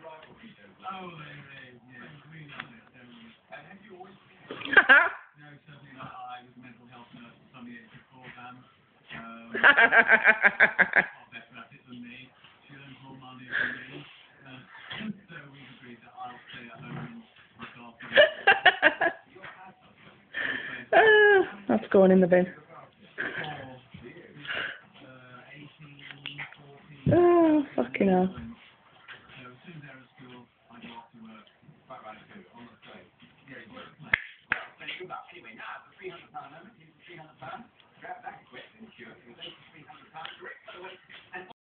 That's going in the bin. Oh, fucking hell.